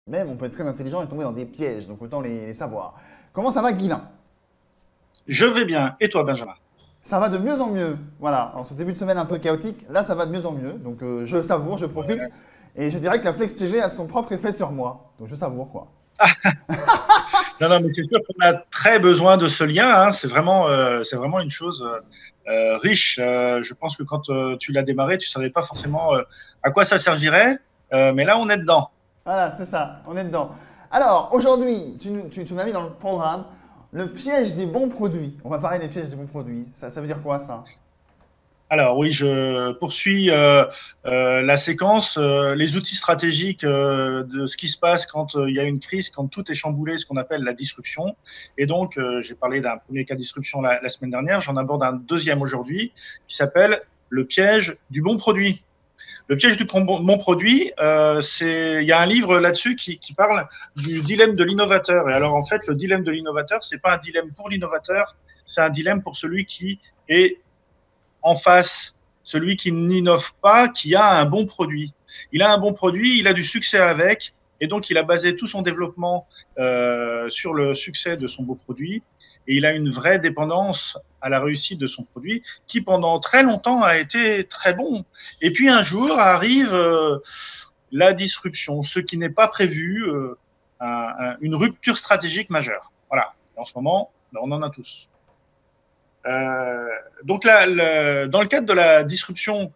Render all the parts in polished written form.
Même, on peut être très intelligent et tomber dans des pièges, donc autant les savoir. Comment ça va, Guilin? Je vais bien. Et toi, Benjamin? Ça va de mieux en mieux. Voilà, en ce début de semaine un peu chaotique, là ça va de mieux en mieux. Donc je savoure, je profite. Et je dirais que la Flex TV a son propre effet sur moi. Donc je savoure quoi. Non, non, mais c'est sûr qu'on a très besoin de ce lien. Hein. C'est vraiment une chose riche. Je pense que quand tu l'as démarré, tu savais pas forcément à quoi ça servirait, mais là, on est dedans. Voilà, c'est ça, on est dedans. Alors, aujourd'hui, tu m'as mis dans le programme le piège des bons produits. On va parler des pièges des bons produits. Ça veut dire quoi ça? Alors oui, je poursuis la séquence, les outils stratégiques de ce qui se passe quand il y a une crise, quand tout est chamboulé, ce qu'on appelle la disruption. Et donc, j'ai parlé d'un premier cas de disruption la semaine dernière, j'en aborde un deuxième aujourd'hui qui s'appelle le piège du bon produit. Le piège du bon produit, il y a un livre là-dessus qui parle du dilemme de l'innovateur. Et alors en fait, le dilemme de l'innovateur, c'est pas un dilemme pour l'innovateur, c'est un dilemme pour celui qui est en face, celui qui n'innove pas, qui a un bon produit. Il a un bon produit, il a du succès avec, et donc il a basé tout son développement sur le succès de son beau produit, et il a une vraie dépendance à la réussite de son produit, qui pendant très longtemps a été très bon. Et puis un jour arrive la disruption, ce qui n'est pas prévu, une rupture stratégique majeure. Voilà. Et en ce moment, on en a tous. Donc là, dans le cadre de la disruption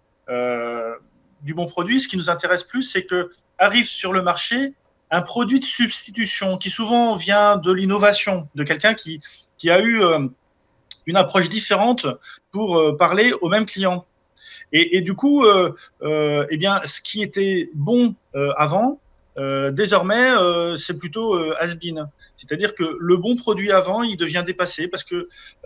du bon produit, ce qui nous intéresse plus, c'est que arrive sur le marché un produit de substitution qui souvent vient de l'innovation, de quelqu'un qui a eu une approche différente pour parler au même client. Et du coup, eh bien, ce qui était bon avant, désormais, c'est plutôt has-been. C'est-à-dire que le bon produit avant, il devient dépassé parce que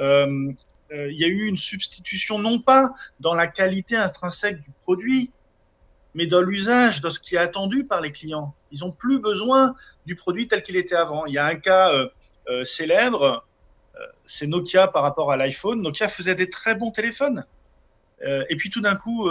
il y a eu une substitution non pas dans la qualité intrinsèque du produit, mais dans l'usage, dans ce qui est attendu par les clients. Ils n'ont plus besoin du produit tel qu'il était avant. Il y a un cas célèbre, c'est Nokia par rapport à l'iPhone. Nokia faisait des très bons téléphones. Et puis tout d'un coup,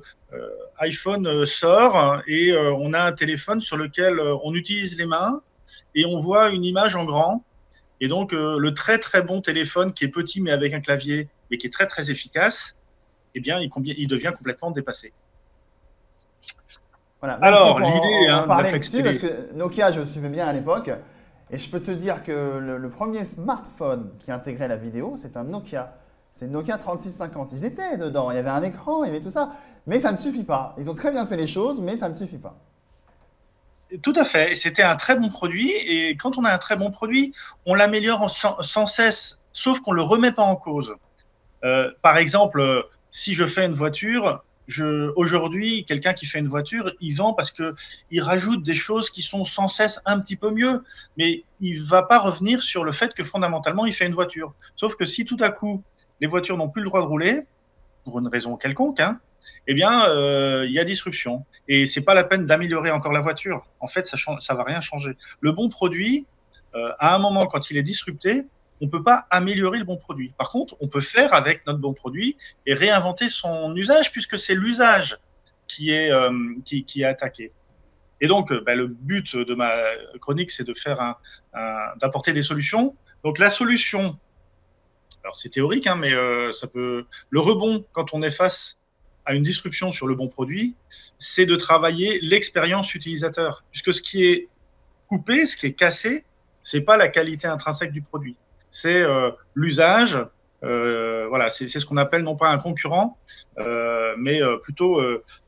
iPhone sort et on a un téléphone sur lequel on utilise les mains et on voit une image en grand. Et donc, le très très bon téléphone qui est petit mais avec un clavier et qui est très très efficace, eh bien, il devient complètement dépassé. Voilà, même si Alors, pour l'idée en hein, de la parler Flex dessus, parce TV. que Nokia, je suivais bien à l'époque, et je peux te dire que le premier smartphone qui intégrait la vidéo, c'est un Nokia. C'est le Nokia 3650. Ils étaient dedans, il y avait un écran, il y avait tout ça, mais ça ne suffit pas. Ils ont très bien fait les choses, mais ça ne suffit pas. Tout à fait. C'était un très bon produit. Et quand on a un très bon produit, on l'améliore sans cesse, sauf qu'on ne le remet pas en cause. Par exemple, si je fais une voiture, aujourd'hui, quelqu'un qui fait une voiture, il vend parce qu'il rajoute des choses qui sont sans cesse un petit peu mieux, mais il ne va pas revenir sur le fait que fondamentalement, il fait une voiture. Sauf que si tout à coup, les voitures n'ont plus le droit de rouler, pour une raison quelconque, hein, eh bien, il y a disruption. Et c'est pas la peine d'améliorer encore la voiture. En fait, ça va rien changer. Le bon produit, à un moment, quand il est disrupté, on ne peut pas améliorer le bon produit. Par contre, on peut faire avec notre bon produit et réinventer son usage, puisque c'est l'usage qui est attaqué. Et donc, le but de ma chronique, c'est de d'apporter des solutions. Donc, la solution, alors c'est théorique, hein, mais ça peut. Le rebond, quand on est face à une disruption sur le bon produit, c'est de travailler l'expérience utilisateur, puisque ce qui est coupé, ce qui est cassé, c'est pas la qualité intrinsèque du produit, c'est l'usage. Voilà, c'est ce qu'on appelle non pas un concurrent, mais plutôt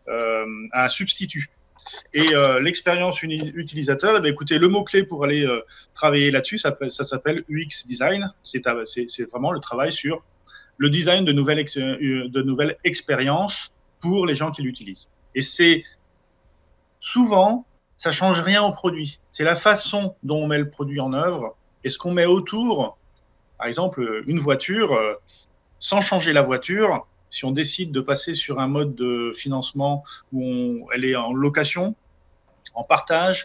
un substitut. Et l'expérience utilisateur, eh bien, écoutez, le mot-clé pour aller travailler là-dessus, ça s'appelle UX design. C'est vraiment le travail sur le design de nouvelles expériences pour les gens qui l'utilisent. Et c'est souvent, ça ne change rien au produit. C'est la façon dont on met le produit en œuvre et ce qu'on met autour. Par exemple, une voiture, sans changer la voiture, si on décide de passer sur un mode de financement où elle est en location, en partage,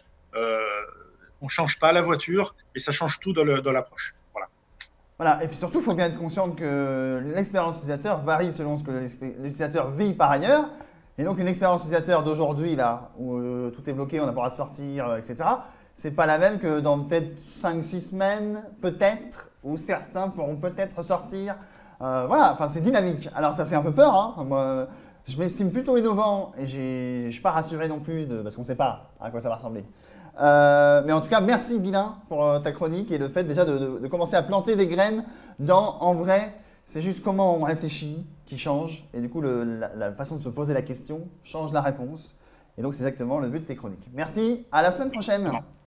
on ne change pas la voiture et ça change tout dans l'approche. Voilà. Voilà, et puis surtout, il faut bien être conscient que l'expérience utilisateur varie selon ce que l'utilisateur vit par ailleurs. Et donc, une expérience utilisateur d'aujourd'hui, là, où tout est bloqué, on n'a pas le droit de sortir, etc., c'est pas la même que dans peut-être 5-6 semaines, peut-être, où certains pourront peut-être sortir. Voilà, enfin c'est dynamique. Alors ça fait un peu peur, hein. Enfin, moi, je m'estime plutôt innovant et je ne suis pas rassuré non plus parce qu'on ne sait pas à quoi ça va ressembler. Mais en tout cas, merci Bilin pour ta chronique et le fait déjà de commencer à planter des graines en vrai, c'est juste comment on réfléchit qui change et du coup la façon de se poser la question change la réponse. Et donc c'est exactement le but de tes chroniques. Merci, à la semaine prochaine.